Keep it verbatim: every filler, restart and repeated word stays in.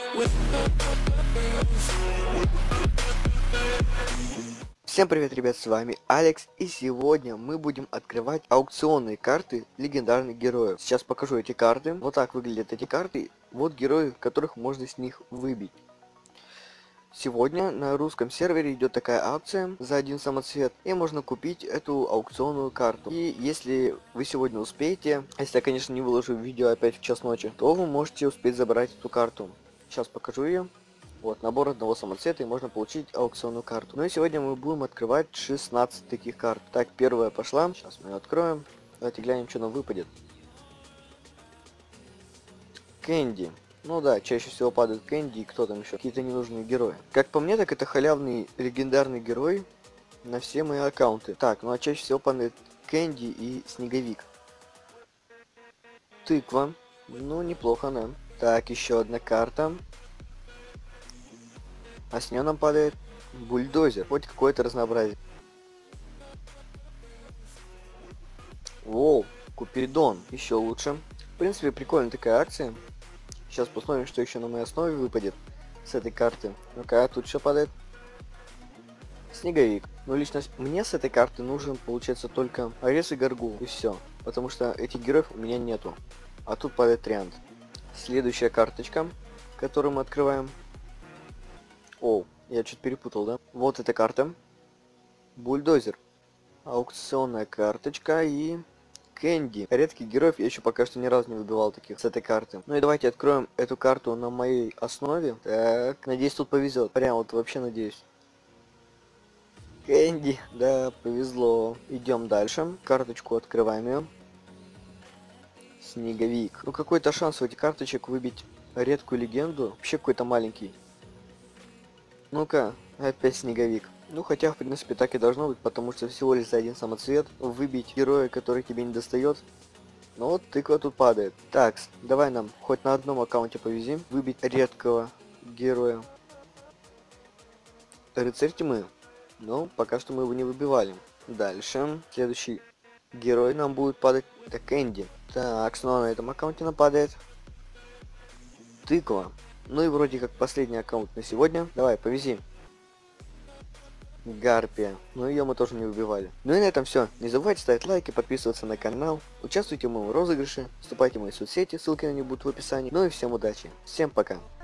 Всем привет, ребят, с вами Алекс, и сегодня мы будем открывать аукционные карты легендарных героев. Сейчас покажу эти карты. Вот так выглядят эти карты. Вот герои, которых можно с них выбить. Сегодня на русском сервере идет такая акция за один самоцвет, и можно купить эту аукционную карту. И если вы сегодня успеете, если я, конечно, не выложу видео опять в час ночи, то вы можете успеть забрать эту карту. Сейчас покажу ее. Вот, набор одного самоцвета, и можно получить аукционную карту. Ну и сегодня мы будем открывать шестнадцать таких карт. Так, первая пошла. Сейчас мы ее откроем. Давайте глянем, что нам выпадет. Кэнди. Ну да, чаще всего падают Кэнди и кто там еще. Какие-то ненужные герои. Как по мне, так это халявный легендарный герой на все мои аккаунты. Так, ну а чаще всего падает Кэнди и Снеговик. Тыква. Ну, неплохо, да. Так, еще одна карта. А с нее нам падает бульдозер. Хоть какое-то разнообразие. Воу, Купидон. Еще лучше. В принципе, прикольная такая акция. Сейчас посмотрим, что еще на моей основе выпадет с этой карты. Ну-ка, тут что падает? Снеговик. Ну, лично мне с этой карты нужен, получается, только Арес и Горгул. И все. Потому что этих героев у меня нету. А тут падает Триант. Следующая карточка, которую мы открываем. О, я что-то перепутал, да? Вот эта карта. Бульдозер. Аукционная карточка и Кэнди. Редких героев я еще пока что ни разу не выбивал таких с этой карты. Ну и давайте откроем эту карту на моей основе. Так, надеюсь, тут повезет. Прям вот вообще надеюсь. Кэнди. Да, повезло. Идем дальше. Карточку открываем ее. Снеговик. Ну какой-то шанс у этих карточек выбить редкую легенду. Вообще какой-то маленький. Ну-ка, опять Снеговик. Ну, хотя, в принципе, так и должно быть, потому что всего лишь за один самоцвет выбить героя, который тебе не достает. Но вот тыква тут падает. Так, давай нам хоть на одном аккаунте повезим. Выбить редкого героя. Рыцарь тьмы. Но пока что мы его не выбивали. Дальше. Следующий герой нам будет падать. Это Кэнди. Так, снова на этом аккаунте нам падает тыква. Ну и вроде как последний аккаунт на сегодня. Давай, повези. Гарпия. Ну ее мы тоже не убивали. Ну и на этом все. Не забывайте ставить лайки, подписываться на канал. Участвуйте в моем розыгрыше. Вступайте в мои соцсети, ссылки на них будут в описании. Ну и всем удачи. Всем пока.